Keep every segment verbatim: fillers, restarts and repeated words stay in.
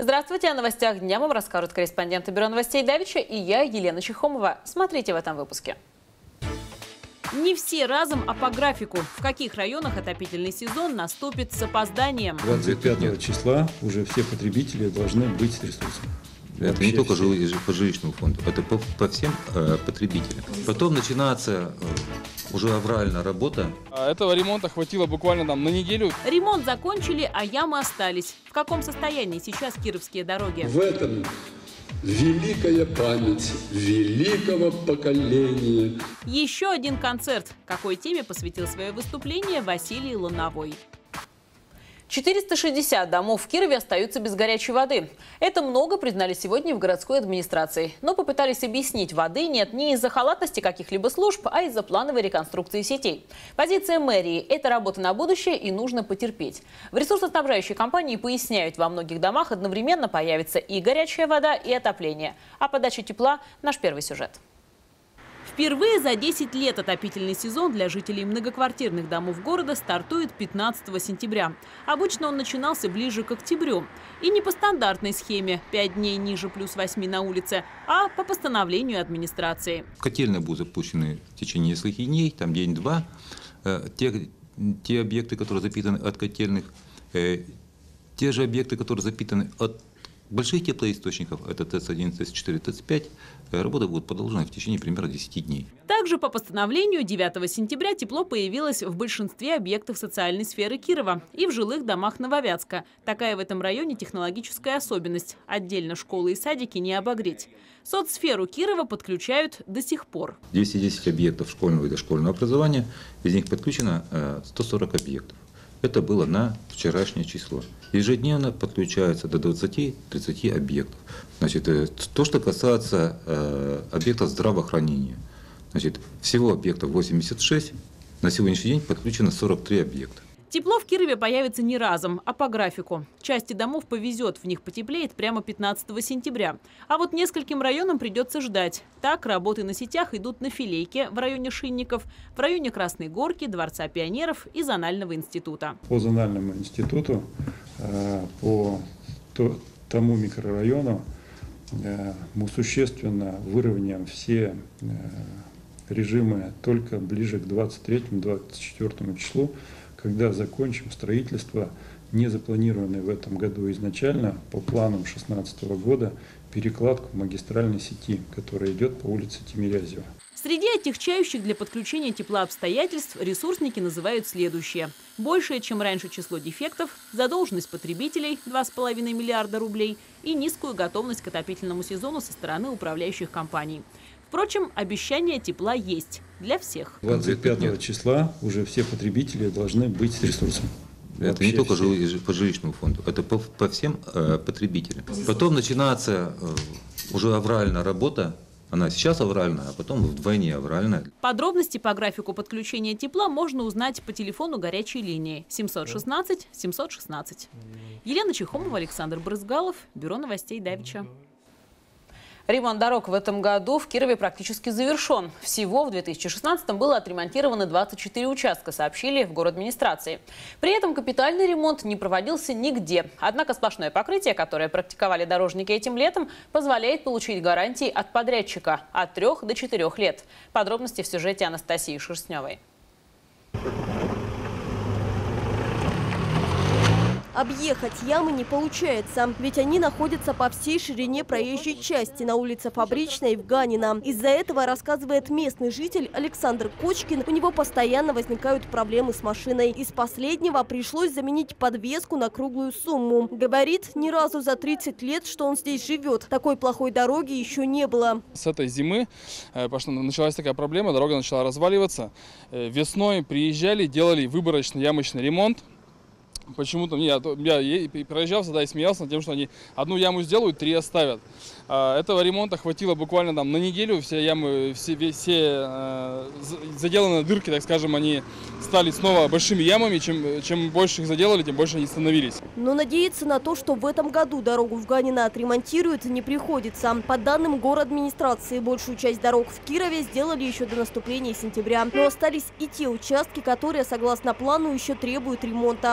Здравствуйте! О новостях дня вам расскажут корреспонденты Бюро новостей Давича и я, Елена Чехомова. Смотрите в этом выпуске. Не все разом, а по графику. В каких районах отопительный сезон наступит с опозданием? двадцать пятого числа уже все потребители должны быть с ресурсом. Это вообще не только жилы, по жилищному фонду, это по, по всем э, потребителям. Потом начинается э, уже авральная работа. Этого ремонта хватило буквально там на неделю. Ремонт закончили, а ямы остались. В каком состоянии сейчас кировские дороги? В этом великая память великого поколения. Еще один концерт. Какой теме посвятил свое выступление Василий Луновой? четыреста шестьдесят домов в Кирове остаются без горячей воды. Это много признали сегодня в городской администрации. Но попытались объяснить, воды нет не из-за халатности каких-либо служб, а из-за плановой реконструкции сетей. Позиция мэрии – это работа на будущее и нужно потерпеть. В ресурсоснабжающей компании поясняют, во многих домах одновременно появится и горячая вода, и отопление. А подача тепла – наш первый сюжет. Впервые за десять лет отопительный сезон для жителей многоквартирных домов города стартует пятнадцатого сентября. Обычно он начинался ближе к октябрю. И не по стандартной схеме – пять дней ниже плюс восьми на улице, а по постановлению администрации. Котельные будут запущены в течение нескольких дней, там день-два. Те, те объекты, которые запитаны от котельных, те же объекты, которые запитаны от больших теплоисточников, это ТЭЦ один, ТЭЦ четыре, ТЭЦ пять, работа будет продолжена в течение примерно десяти дней. Также по постановлению девятого сентября тепло появилось в большинстве объектов социальной сферы Кирова и в жилых домах Нововятска. Такая в этом районе технологическая особенность. Отдельно школы и садики не обогреть. Соцсферу Кирова подключают до сих пор. двести десять объектов школьного и дошкольного образования, из них подключено сто сорок объектов. Это было на вчерашнее число. Ежедневно подключается до двадцати-тридцати объектов. Значит, то, что касается э, объектов здравоохранения. Значит, всего объектов восемьдесят шесть, на сегодняшний день подключено сорок три объекта. Тепло в Кирове появится не разом, а по графику. Части домов повезет, в них потеплеет прямо пятнадцатого сентября. А вот нескольким районам придется ждать. Так, работы на сетях идут на Филейке в районе Шинников, в районе Красной Горки, Дворца пионеров и Зонального института. По Зональному институту, по тому микрорайону мы существенно выровняем все режимы только ближе к двадцать третьему — двадцать четвёртому числу, когда закончим строительство, не запланированное в этом году изначально по планам две тысячи шестнадцатого года, перекладку магистральной сети, которая идет по улице Тимирязева. Среди отягчающих для подключения тепла обстоятельств ресурсники называют следующее. Большее, чем раньше число дефектов, задолженность потребителей – два с половиной миллиарда рублей и низкую готовность к отопительному сезону со стороны управляющих компаний. Впрочем, обещание тепла есть для всех. двадцать пятого числа уже все потребители должны быть с ресурсом. Это вообще не только жилы, по жилищному фонду, это по, по всем э, потребителям. Потом начинается э, уже авральная работа. Она сейчас авральная, а потом вдвойне авральная. Подробности по графику подключения тепла можно узнать по телефону горячей линии семьсот шестнадцать семьсот шестнадцать. Елена Чехомова, Александр Брызгалов, Бюро новостей Давича. Ремонт дорог в этом году в Кирове практически завершен. Всего в две тысячи шестнадцатом было отремонтировано двадцать четыре участка, сообщили в городадминистрации. При этом капитальный ремонт не проводился нигде. Однако сплошное покрытие, которое практиковали дорожники этим летом, позволяет получить гарантии от подрядчика от трех до четырех лет. Подробности в сюжете Анастасии Шерстневой. Объехать ямы не получается, ведь они находятся по всей ширине проезжей части на улице Фабричной и в Ганина. Из-за этого, рассказывает местный житель Александр Кочкин, у него постоянно возникают проблемы с машиной. Из последнего пришлось заменить подвеску на круглую сумму. Говорит, ни разу за тридцать лет, что он здесь живет, такой плохой дороги еще не было. С этой зимы началась такая проблема, дорога начала разваливаться. Весной приезжали, делали выборочный ямочный ремонт. Почему-то я, я проезжал всегда и смеялся над тем, что они одну яму сделают, три оставят. Этого ремонта хватило буквально там на неделю. Все ямы, все, все э, заделанные дырки, так скажем, они стали снова большими ямами. Чем, чем больше их заделали, тем больше они становились. Но надеяться на то, что в этом году дорогу в Ганино отремонтируют, не приходится. По данным городадминистрации, большую часть дорог в Кирове сделали еще до наступления сентября. Но остались и те участки, которые, согласно плану, еще требуют ремонта. Но и тут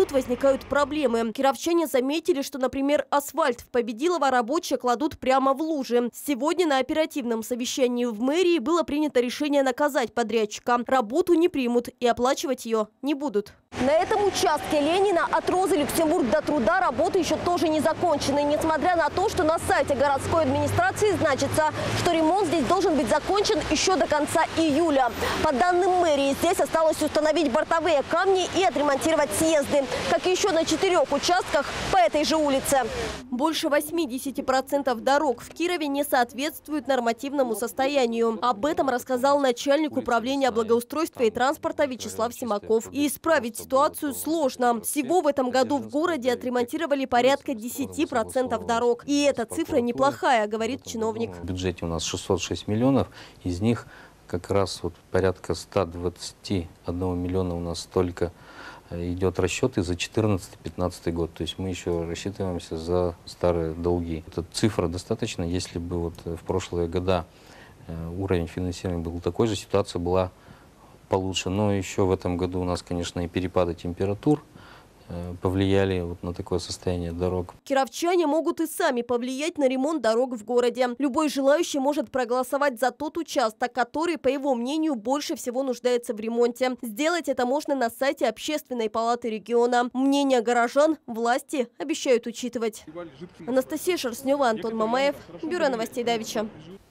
тут возникают проблемы. Кировчане заметили, что, например, асфальт в Победилово рабочие кладут прямо в лужи. Сегодня на оперативном совещании в мэрии было принято решение наказать подрядчика. Работу не примут и оплачивать ее не будут. На этом участке Ленина от Розы Люксембург до Труда работы еще тоже не закончены. Несмотря на то, что на сайте городской администрации значится, что ремонт здесь должен быть закончен еще до конца июля. По данным мэрии, здесь осталось установить бортовые камни и отремонтировать съезды, как и еще на четырех участках по этой же улице. Больше восьмидесяти процентов дорог в Кирове не соответствуют нормативному состоянию. Об этом рассказал начальник управления благоустройства и транспорта Вячеслав Симаков. И исправить ситуацию сложно. Всего в этом году в городе отремонтировали порядка десяти процентов дорог. И эта цифра неплохая, говорит чиновник. В бюджете у нас шестьсот шесть миллионов, из них как раз вот порядка ста двадцати одного миллиона у нас только идет расчеты за четырнадцатый-пятнадцатый год. То есть мы еще рассчитываемся за старые долги. Эта цифра достаточно, если бы вот в прошлые года уровень финансирования был такой же, ситуация была получше. Но еще в этом году у нас, конечно, и перепады температур повлияли вот на такое состояние дорог. Кировчане могут и сами повлиять на ремонт дорог в городе. Любой желающий может проголосовать за тот участок, который, по его мнению, больше всего нуждается в ремонте. Сделать это можно на сайте Общественной палаты региона. Мнение горожан власти обещают учитывать. Анастасия Шерстнева, Антон Мамаев, Бюро новостей Давича.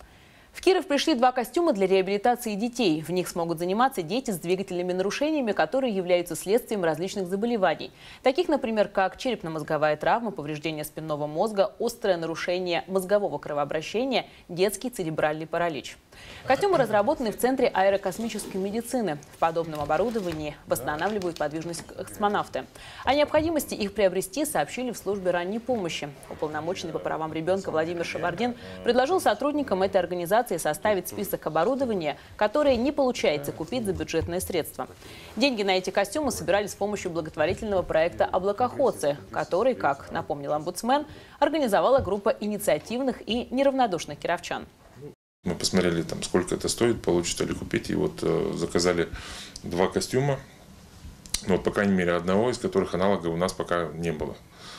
В Киров пришли два костюма для реабилитации детей. В них смогут заниматься дети с двигательными нарушениями, которые являются следствием различных заболеваний. Таких, например, как черепно-мозговая травма, повреждение спинного мозга, острое нарушение мозгового кровообращения, детский церебральный паралич. Костюмы разработаны в Центре аэрокосмической медицины. В подобном оборудовании восстанавливают подвижность космонавты. О необходимости их приобрести сообщили в службе ранней помощи. Уполномоченный по правам ребенка Владимир Шабардин предложил сотрудникам этой организации составить список оборудования, которое не получается купить за бюджетные средства. Деньги на эти костюмы собирали с помощью благотворительного проекта «Облакоходцы», который, как напомнил омбудсмен, организовала группа инициативных и неравнодушных кировчан. Мы посмотрели, там, сколько это стоит, получится ли купить, и вот э, заказали два костюма, ну, вот, по крайней мере, одного из которых аналога у нас пока не было.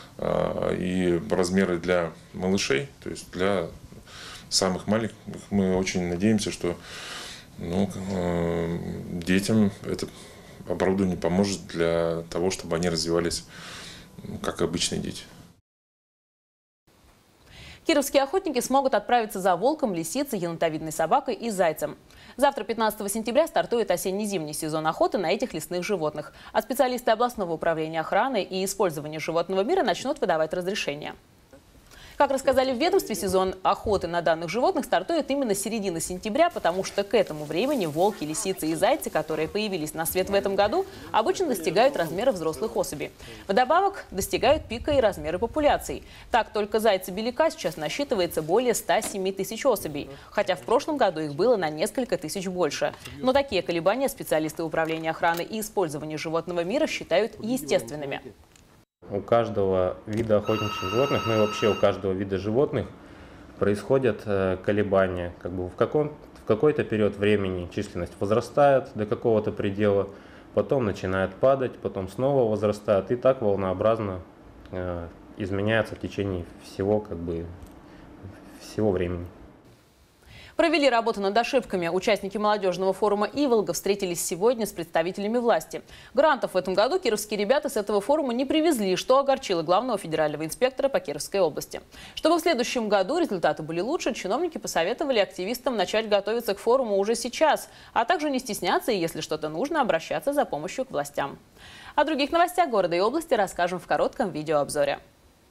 А, и размеры для малышей, то есть для самых маленьких, мы очень надеемся, что ну, э, детям это оборудование поможет для того, чтобы они развивались как обычные дети. Кировские охотники смогут отправиться за волком, лисицей, енотовидной собакой и зайцем. Завтра, пятнадцатого сентября, стартует осенне-зимний сезон охоты на этих лесных животных. А специалисты областного управления охраны и использования животного мира начнут выдавать разрешения. Как рассказали в ведомстве, сезон охоты на данных животных стартует именно с середины сентября, потому что к этому времени волки, лисицы и зайцы, которые появились на свет в этом году, обычно достигают размера взрослых особей. Вдобавок достигают пика и размеры популяций. Так, только зайца-беляка сейчас насчитывается более ста семи тысяч особей, хотя в прошлом году их было на несколько тысяч больше. Но такие колебания специалисты управления охраны и использования животного мира считают естественными. У каждого вида охотничьих животных, ну и вообще у каждого вида животных происходят колебания. Как бы в, каком, в какой-то период времени численность возрастает до какого-то предела, потом начинает падать, потом снова возрастает. И так волнообразно э, изменяется в течение всего, как бы, всего времени. Провели работу над ошибками. Участники молодежного форума «Иволга» встретились сегодня с представителями власти. Грантов в этом году кировские ребята с этого форума не привезли, что огорчило главного федерального инспектора по Кировской области. Чтобы в следующем году результаты были лучше, чиновники посоветовали активистам начать готовиться к форуму уже сейчас, а также не стесняться и, если что-то нужно, обращаться за помощью к властям. О других новостях города и области расскажем в коротком видеообзоре.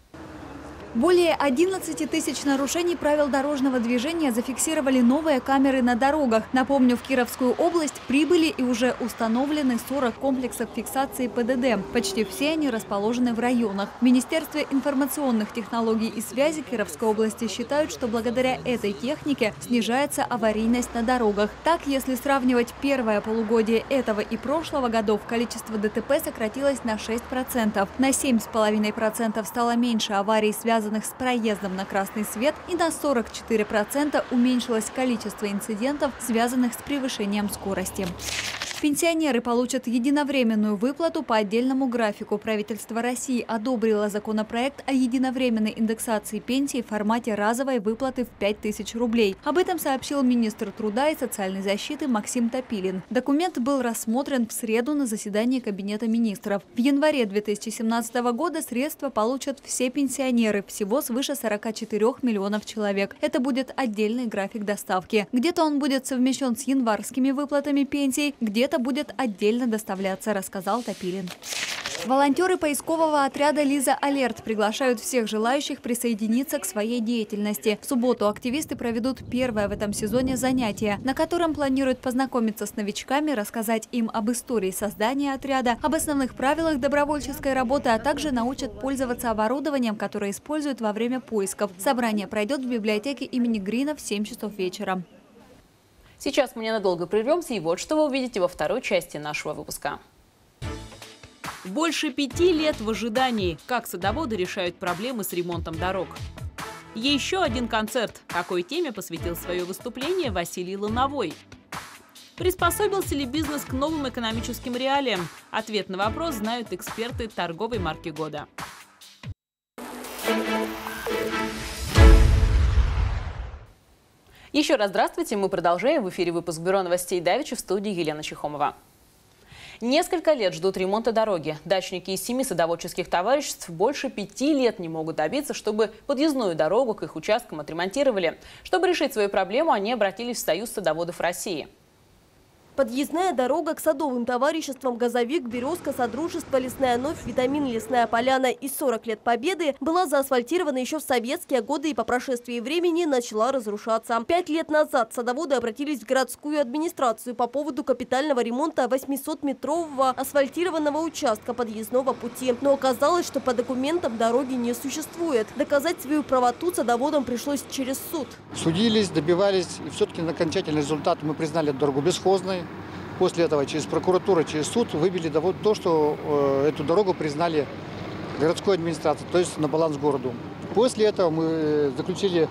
Более одиннадцати тысяч нарушений правил дорожного движения зафиксировали новые камеры на дорогах. Напомню, в Кировскую область прибыли и уже установлены сорок комплексов фиксации ПДД. Почти все они расположены в районах. В Министерстве информационных технологий и связи Кировской области считают, что благодаря этой технике снижается аварийность на дорогах. Так, если сравнивать первое полугодие этого и прошлого годов, количество ДТП сократилось на шесть процентов. На семь целых пять десятых процента стало меньше аварий, связанных связанных с проездом на красный свет, и на сорок четыре процента уменьшилось количество инцидентов, связанных с превышением скорости. Пенсионеры получат единовременную выплату по отдельному графику. Правительство России одобрило законопроект о единовременной индексации пенсий в формате разовой выплаты в пять тысяч рублей. Об этом сообщил министр труда и социальной защиты Максим Топилин. Документ был рассмотрен в среду на заседании Кабинета министров. В январе две тысячи семнадцатого года средства получат все пенсионеры, всего свыше сорока четырёх миллионов человек. Это будет отдельный график доставки. Где-то он будет совмещен с январскими выплатами пенсий, где-то будет отдельно доставляться, рассказал Топилин. Волонтеры поискового отряда «Лиза Алерт» приглашают всех желающих присоединиться к своей деятельности. В субботу активисты проведут первое в этом сезоне занятие, на котором планируют познакомиться с новичками, рассказать им об истории создания отряда, об основных правилах добровольческой работы, а также научат пользоваться оборудованием, которое используют во время поисков. Собрание пройдет в библиотеке имени Грина в семь часов вечера. Сейчас мы ненадолго прервемся, и вот что вы увидите во второй части нашего выпуска. Больше пяти лет в ожидании. Как садоводы решают проблемы с ремонтом дорог. Еще один концерт. Какой теме посвятил свое выступление Василий Лановой? Приспособился ли бизнес к новым экономическим реалиям? Ответ на вопрос знают эксперты торговой марки года. Еще раз здравствуйте. Мы продолжаем. В эфире выпуск Бюро новостей Давича, в студии Елена Чехомова. Несколько лет ждут ремонта дороги. Дачники из семи садоводческих товариществ больше пяти лет не могут добиться, чтобы подъездную дорогу к их участкам отремонтировали. Чтобы решить свою проблему, они обратились в Союз садоводов России. Подъездная дорога к садовым товариществам «Газовик», «Березка», «Содружество», «Лесная новь», «Витамин», «Лесная поляна» и сорок лет Победы была заасфальтирована еще в советские годы и по прошествии времени начала разрушаться. Пять лет назад садоводы обратились в городскую администрацию по поводу капитального ремонта восьмисотметрового асфальтированного участка подъездного пути. Но оказалось, что по документам дороги не существует. Доказать свою правоту садоводам пришлось через суд. Судились, добивались, и все-таки на окончательный результат мы признали эту дорогу бесхозной. После этого через прокуратуру, через суд выбили то, что э, эту дорогу признали городской администрацией, то есть на баланс городу. После этого мы заключили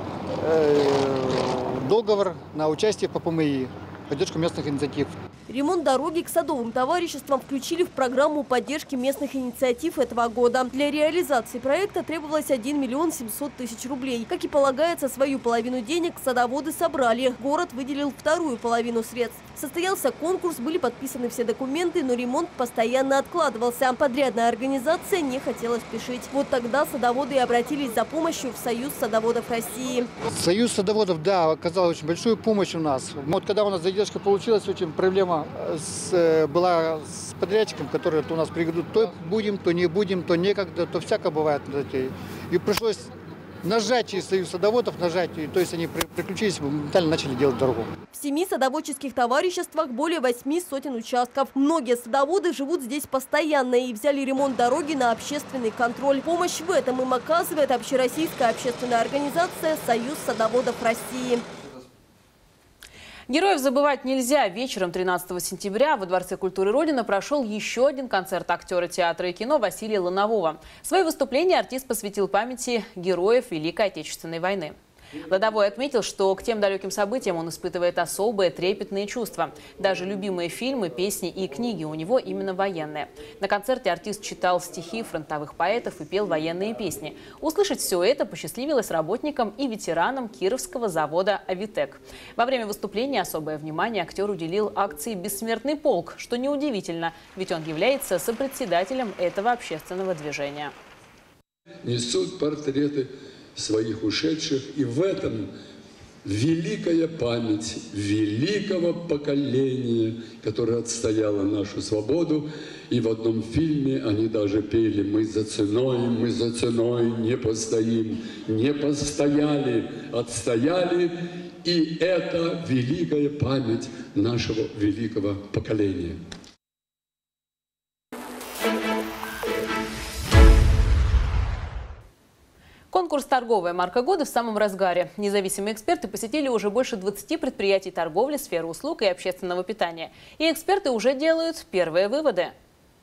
э, договор на участие по ПМИ, поддержку местных инициатив. Ремонт дороги к садовым товариществам включили в программу поддержки местных инициатив этого года. Для реализации проекта требовалось один миллион семьсот тысяч рублей. Как и полагается, свою половину денег садоводы собрали. Город выделил вторую половину средств. Состоялся конкурс, были подписаны все документы, но ремонт постоянно откладывался. Подрядная организация не хотела спешить. Вот тогда садоводы и обратились за помощью в Союз садоводов России. Союз садоводов, да, оказал очень большую помощь у нас. Вот когда у нас задержка получилась, очень проблема с, была с подрядчиком, который у нас приведут. То будем, то не будем, то некогда, то всяко бывает. И пришлось нажать через Союз садоводов, нажать, и, то есть они приключились, моментально начали делать дорогу. В семи садоводческих товариществах более восьми сотен участков. Многие садоводы живут здесь постоянно и взяли ремонт дороги на общественный контроль. Помощь в этом им оказывает общероссийская общественная организация «Союз садоводов России». Героев забывать нельзя. Вечером тринадцатого сентября во Дворце культуры Родина прошел еще один концерт актера театра и кино Василия Ланового. Свое выступление артист посвятил памяти героев Великой Отечественной войны. Лановой отметил, что к тем далеким событиям он испытывает особые трепетные чувства. Даже любимые фильмы, песни и книги у него именно военные. На концерте артист читал стихи фронтовых поэтов и пел военные песни. Услышать все это посчастливилось работникам и ветеранам Кировского завода «Авитек». Во время выступления особое внимание актер уделил акции «Бессмертный полк», что неудивительно, ведь он является сопредседателем этого общественного движения. Несут портреты своих ушедших, и в этом великая память великого поколения, которое отстояло нашу свободу. И в одном фильме они даже пели: «Мы за ценой, мы за ценой не постоим». Не постояли, отстояли, и это великая память нашего великого поколения. Конкурс «Торговая марка года» в самом разгаре. Независимые эксперты посетили уже больше двадцати предприятий торговли, сферы услуг и общественного питания. И эксперты уже делают первые выводы.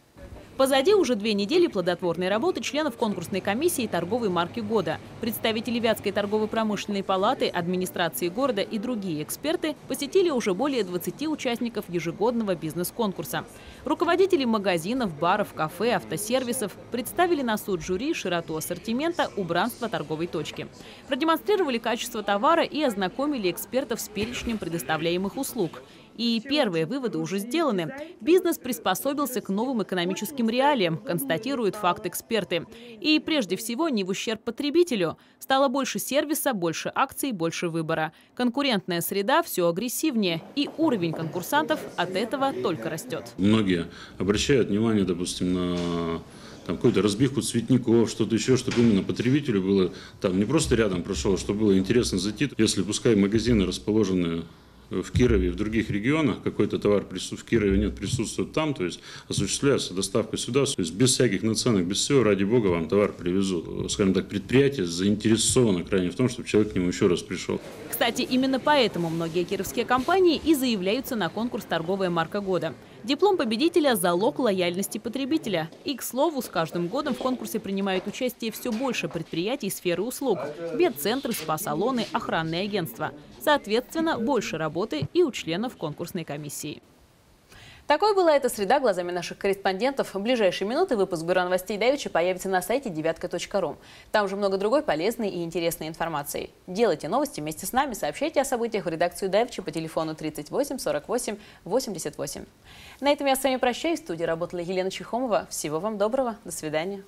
Позади уже две недели плодотворной работы членов конкурсной комиссии торговой марки года. Представители Вятской торгово-промышленной палаты, администрации города и другие эксперты посетили уже более двадцати участников ежегодного бизнес-конкурса. Руководители магазинов, баров, кафе, автосервисов представили на суд жюри широту ассортимента, убранства торговой точки. Продемонстрировали качество товара и ознакомили экспертов с перечнем предоставляемых услуг. И первые выводы уже сделаны. Бизнес приспособился к новым экономическим реалиям, констатируют факт эксперты. И прежде всего не в ущерб потребителю. Стало больше сервиса, больше акций, больше выбора. Конкурентная среда все агрессивнее. И уровень конкурсантов от этого только растет. Многие обращают внимание, допустим, на там какую-то разбивку цветников, что-то еще, чтобы именно потребителю было там не просто рядом прошел, чтобы было интересно зайти. Если пускай магазины расположены в Кирове и в других регионах, какой-то товар в Кирове нет, присутствует там, то есть осуществляется доставка сюда, то есть без всяких наценок, без всего, ради бога, вам товар привезут. Скажем так, предприятие заинтересовано крайне в том, чтобы человек к нему еще раз пришел. Кстати, именно поэтому многие кировские компании и заявляются на конкурс «Торговая марка года». Диплом победителя – залог лояльности потребителя. И, к слову, с каждым годом в конкурсе принимают участие все больше предприятий сферы услуг – ветцентры, спа-салоны, охранные агентства. Соответственно, больше работы и у членов конкурсной комиссии. Такой была эта среда глазами наших корреспондентов. В ближайшие минуты выпуск Бюро новостей Давича появится на сайте девятка точка ру. Там же много другой полезной и интересной информации. Делайте новости вместе с нами, сообщайте о событиях в редакцию Давича по телефону тридцать восемь сорок восемь восемьдесят восемь. На этом я с вами прощаюсь. В студии работала Елена Чехомова. Всего вам доброго. До свидания.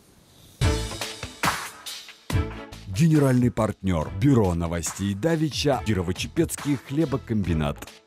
Генеральный партнер Бюро новостей Давича Кирово-Чепецкий хлебокомбинат.